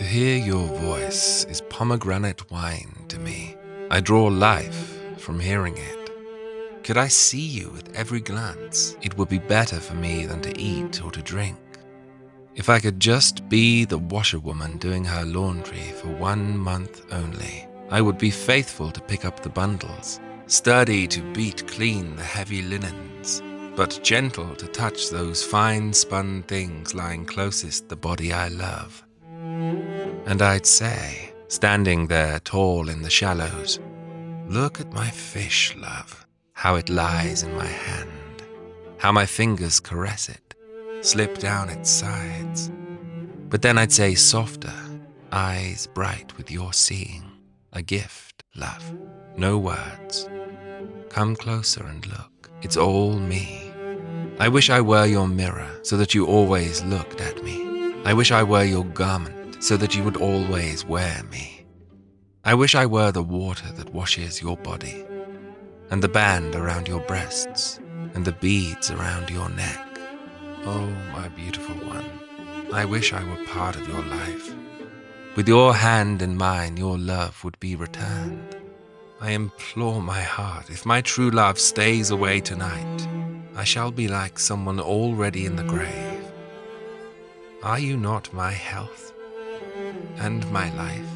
To hear your voice is pomegranate wine to me. I draw life from hearing it. Could I see you with every glance, it would be better for me than to eat or to drink. If I could just be the washerwoman doing her laundry for 1 month only, I would be faithful to pick up the bundles, sturdy to beat clean the heavy linens, but gentle to touch those fine spun things lying closest the body I love. And I'd say, standing there tall in the shallows, look at my fish, love, how it lies in my hand, how my fingers caress it, slip down its sides. But then I'd say softer, eyes bright with your seeing, a gift, love, no words. Come closer and look, it's all me. I wish I were your mirror so that you always looked at me. I wish I were your garment so that you would always wear me. I wish I were the water that washes your body, and the band around your breasts, and the beads around your neck. Oh, my beautiful one, I wish I were part of your life. With your hand in mine, your love would be returned. I implore my heart, if my true love stays away tonight, I shall be like someone already in the grave. Are you not my health and my life?